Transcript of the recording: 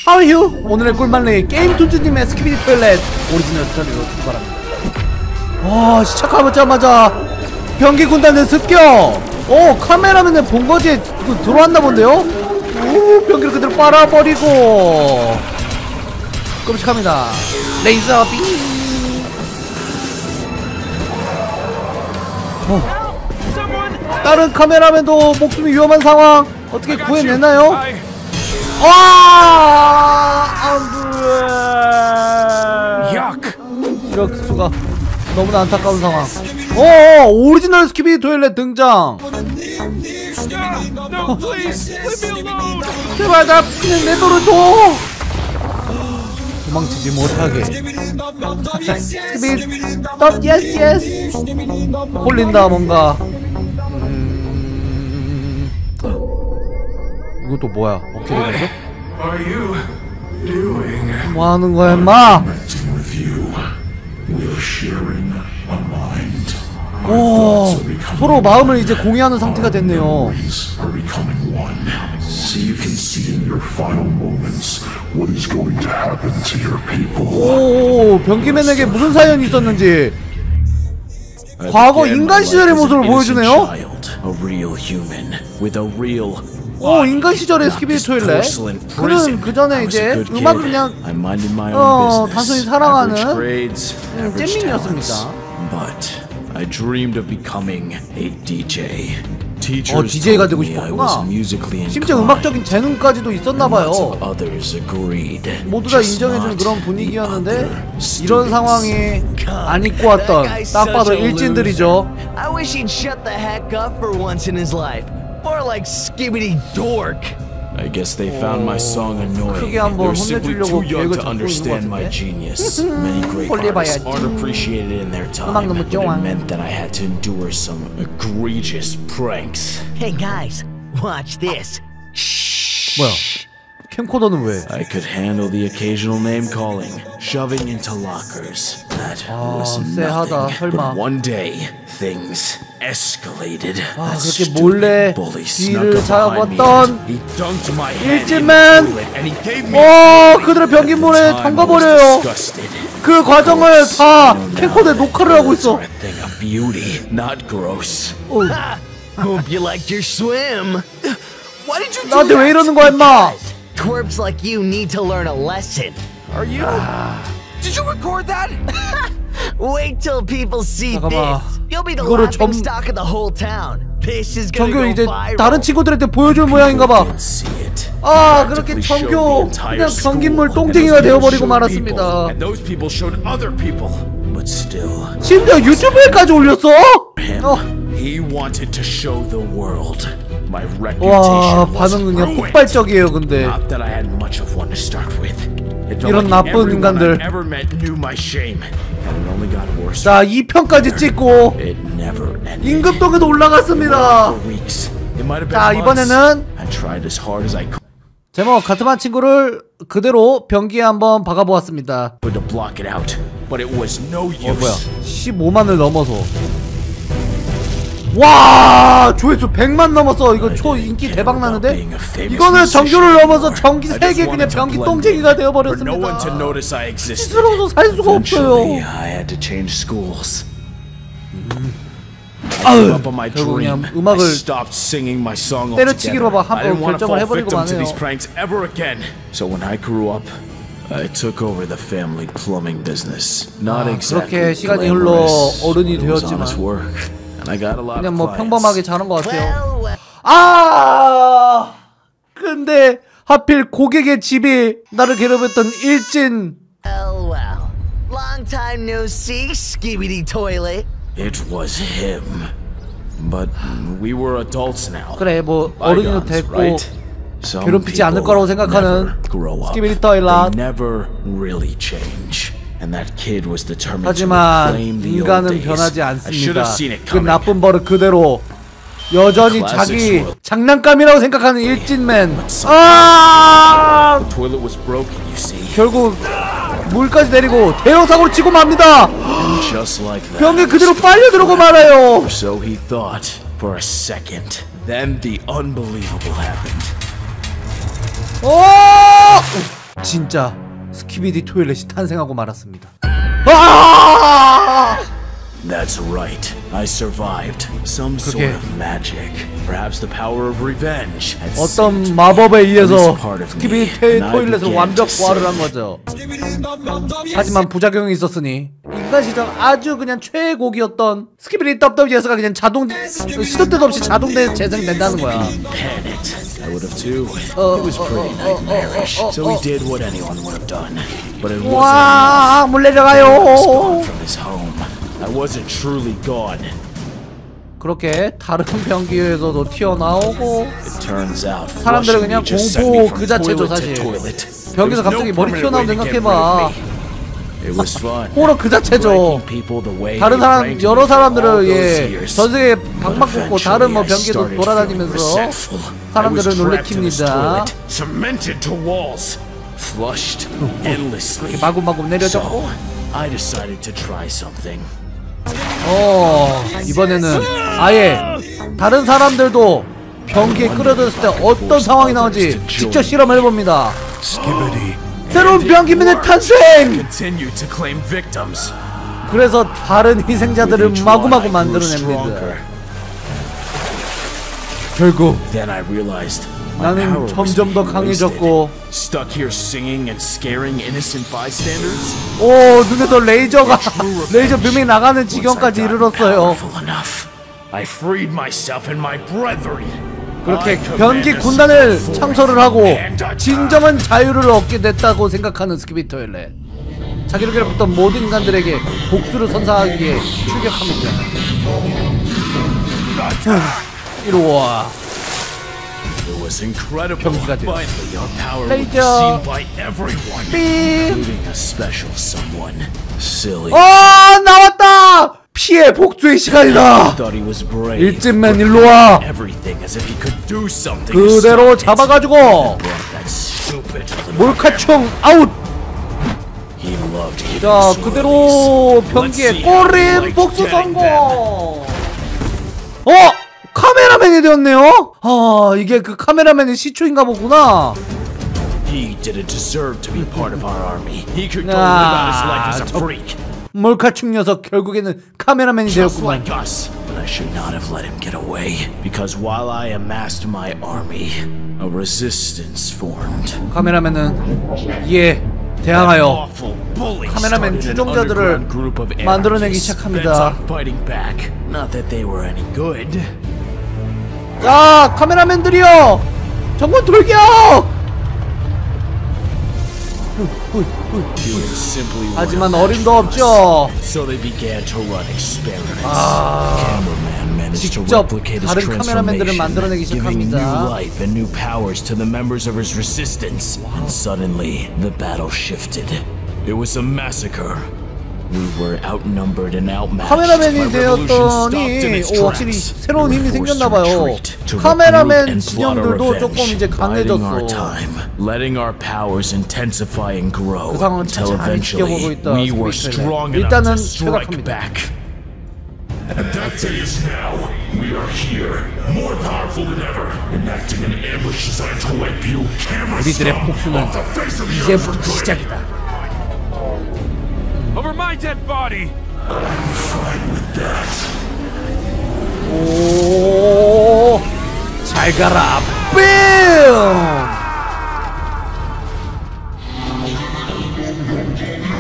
하우휴! 오늘의 꿀만리 게임 투즈님의 스키비디 토일렛 오리지널 스토리로 출발합니다. 시작하자마자 병기 군단의 습격! 카메라맨의 본거지에 들어왔나 본데요? 오, 병기를 그대로 빨아버리고 끔찍합니다. 레이저 빔! 다른 카메라맨도 목숨이 위험한 상황 어떻게 구해내나요? 이럴 수가. 너무나 안타까운 상황. 오리지널 스키비디 토일렛 등장. 제발 나 그냥 내버려둬. 도망치지 못하게. 스키비디 스톱 예스 홀린다 뭔가. 이것도 뭐야? 어떻게 된 거죠? 뭐 하는 거야, 임마? 오, 서로 마음을 이제 공유하는 상태가 됐네요. 오, 병기맨에게 무슨 사연이 있었는지 과거 인간 시절의 모습을 보여주네요. 인간 시절의 스키비디 토일렛. 그는 그 전에 이제 음악을 그냥 단순히 사랑하는 잼민이었습니다. DJ가 되고 싶었구나. 심지어 음악적인 재능까지도 있었나봐요. 모두 다 인정해주는 그런 분위기였는데 이런 상황이 안 입고 왔던 딱 봐도 일진들이죠. More like Skibidi Dork. I guess they found my song annoying. They're simply too young to understand my genius. Many great artists aren't appreciated in their time, but it meant that I had to endure some egregious pranks. Hey guys, watch this. 뭐야? 캠코더는 왜? I could handle the occasional name calling, shoving into lockers. That was nothing. But one day, things escalated. 그렇게 몰래 뒤를 잡았던 일진맨. 그들의 병기물에 담가버려요. 그 과정을 다 캠코더에 녹화를 하고 있어. Hope you liked your swim. Why did you do 나한테 왜 이러는 거야, 임마? Twerps like you need to learn a lesson. Are you? Did you record that? Wait till people see 잠깐만. this. You'll be the laughing stock of the whole town. This is gonna go 이제 viral. 다른 친구들한테 보여줄 모양인가봐. 그렇게 정교 그냥 병기물 똥쟁이가 되어버리고 말았습니다. 심지어 유튜브에까지 올렸어? 와, 반응 그냥 폭발적이에요. 근데 이런 나쁜 인간들. 자, 2편까지 찍고 임금동에도 올라갔습니다. 자, 이번에는 제목 같은 친구를 그대로 병기에 한번 박아보았습니다. 뭐야, 15만을 넘어서. 와, 조회수 100만 넘었어. 이거 초 인기 대박 나는데? 이거는 정규를 넘어서 전기 세계 그냥 병기 똥쟁이가 되어버렸습니다. 수치스러워서 살 수가 없어요. 결국 그냥 음악을 때려치기로 한번 결정을 해버리고 마네요. 그렇게 시간이 흘러 어른이 되었지만 그냥 뭐 평범하게 자는 것 같아요. 근데 하필 고객의 집이 나를 괴롭혔던 일진. LOL. Long time no see, Skibidi Toilet. It was him. But we were adults now. 그래, 뭐 어른이 됐고 괴롭히지 않을 거라고 생각하는 스키비디 토일렛. Never really change. And that kid was determined 하지만 인간은 변하지 않습니다. 그 나쁜 버릇 그대로 여전히 자기 장난감이라고 생각하는 일진맨. 결국 물까지 내리고 대형 사고로 치고 맙니다. 병에 그대로 빨려 들어오고 말아요. So he thought for a second. Then the unbelievable happened. 진짜 스키비디 토일렛이 탄생하고 말았습니다. 아! That's right. I survived. Some sort of magic. Perhaps the power of revenge. 어떤 마법에 의해서 스키비디 토일렛을 완벽 부활을 한 거죠. 하지만 부작용이 있었으니 인간 시절 아주 그냥 최고기였던 스키비디 WWES가 그냥 시도 때도 없이 자동 재생된다는 거야. I would have too. It was pretty nightmarish. So he did what anyone would have done. But it 와, 물 내려가요. from his home. I wasn't truly gone. 그렇게 다른 병기에서도 튀어나오고 It turns out 사람들은 그냥 공포 그 자체죠 사실. 병기에서 갑자기 머리 튀어나오면 생각해봐. It was fun. 호러 그 자체죠. 다른 사람 여러 사람들을 예 전세계 방방 꽂고 다른 뭐 병기도 돌아다니면서 사람들을 놀래킵니다. Cemented to walls, flushed endlessly. 마구마구 내려졌고. I decided to try something. 이번에는 아예 다른 사람들도 병기에 끌어들였을 때 어떤 상황이 나오는지 직접 실험을 해봅니다. 새로운 병기민의 탄생! Continue to claim victims. 그래서 다른 희생자들을 마구마구 만들어냅니다. 결국 Then I realized 나는 점점 더 강해졌고 stuck here singing and scaring innocent bystanders. 오 눈에서 레이저 빔이 나가는 지경까지 이르렀어요. I freed myself and my brethren. 그렇게 변기 군단을 창설을 하고 진정한 자유를 얻게 됐다고 생각하는 스키비디 토일렛. 자기를 괴롭혔던 모든 인간들에게 복수를 선사하기에 출격합니다. 이리와 병기가 되어 레이저 빔 나왔다! 피해 복수의 시간이다! 일진맨 일로와! 그대로 잡아가지고 몰카총 아웃! 자 그대로 병기에 꼬린 복수 성공! 카메라맨이 되었네요? 이게 그 카메라맨의 시초인가 보구나. He didn't deserve to be part of our army. He could go live out his life as a freak. 몰카충 녀석 결국에는 카메라맨이 되었구만. Like us, but I should not have let him get away. Because while I amassed my army, a resistance formed. 카메라맨은 이에 대항하여 카메라맨 추종자들을 만들어내기 시작합니다. Not that they were any good. 야, 카메라맨들이여! 정권 돌격! 하지만 어림도 없죠. 직접 다른 카메라맨들을 만들어내기 시작합니다. 카메라맨이 되었더니 확실히 새로운 힘이 생겼나봐요. 카메라맨 진영들도 조금 이제 강해졌어. 그 상황은 차차 지켜보고 있다. 일단은 퇴각합니다. That day is now. We are here, more powerful than ever, enacting an ambush designed to wipe you 우리들의 복수는 이제부터 시작이다. Over my dead body. I'm fine with that. 오, 잘 가라. 뿅!